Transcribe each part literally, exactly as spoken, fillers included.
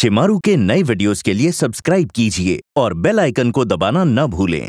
शिमारू के नए वीडियोस के लिए सब्सक्राइब कीजिए और बेल आइकन को दबाना न भूलें।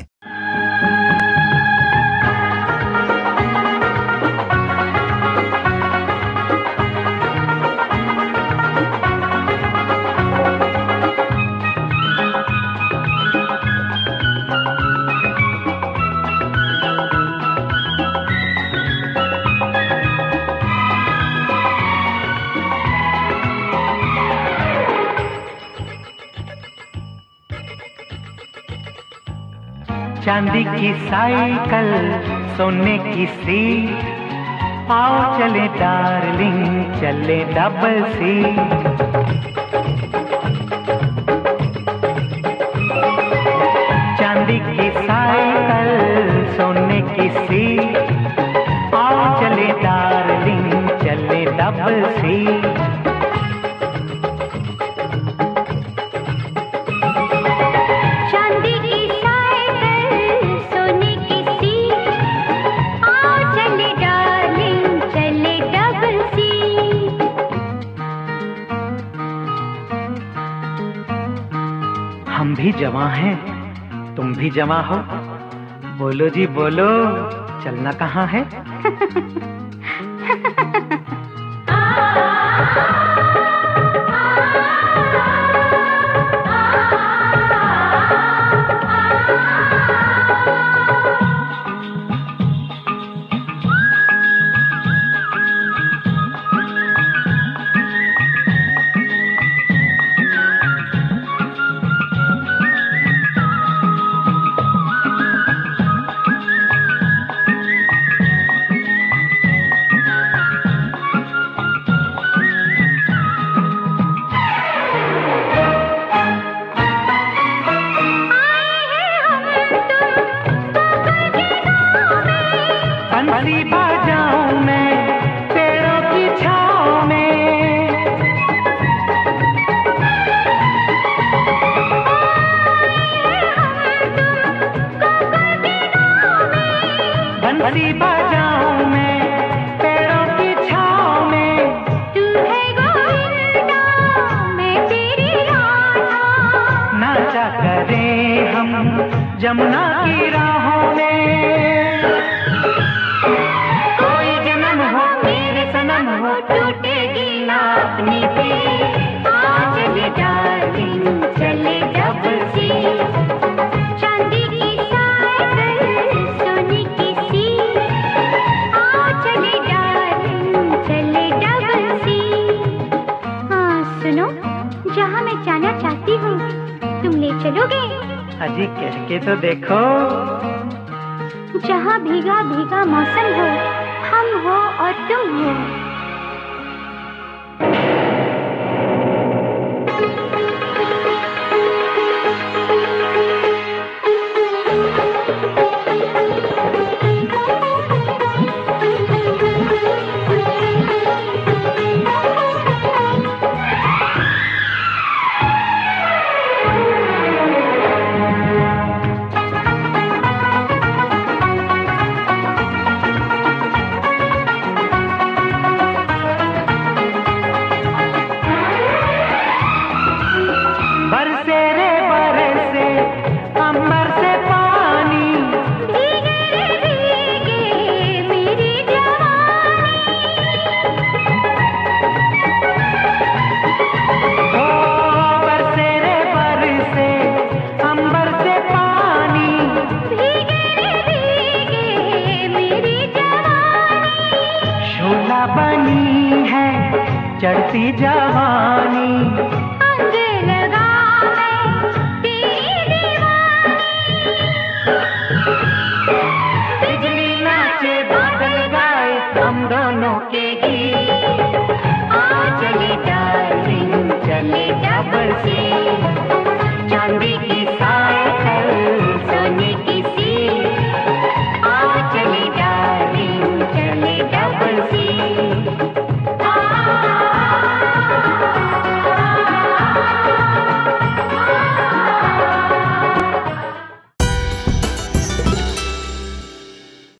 चांदी की साइकिल सोने की सीट, आओ चले डार्लिंग चले डबल सीट। चांदी की साइकिल सोने की सीट, आओ चले डार्लिंग चले डबल सीट। हम भी जवां हैं, तुम भी जवां हो, बोलो जी बोलो, चलना कहाँ है? बंसी बजाऊं मैं पेड़ों की छाँव में, बंसी बजाऊं मैं पेड़ों की छाँव में। तू है गोविंदा मैं तेरी राधा, नाचा करें हम जमुना की राहों में। टूटेगी ना अपनी भी, आज चले डार्लिंग चले डबल सीट। चांदी की साइकिल सोने की सीट, आज चले डार्लिंग चले डबल सीट। हाँ सुनो, जहाँ मैं जाना चाहती हूँ तुम ले चलोगे? अजी कह के तो देखो। जहाँ भीगा भीगा मौसम हो, हम हो और तुम हो। बरसे रे बरसे अंबर से पानी, भीगे रे भीगे मेरी जवानी। ओ बरसे रे बरसे अंबर से पानी, भीगे रे भीगे मेरी जवानी। शोला बनी है चढ़ती जवानी, अंग लगा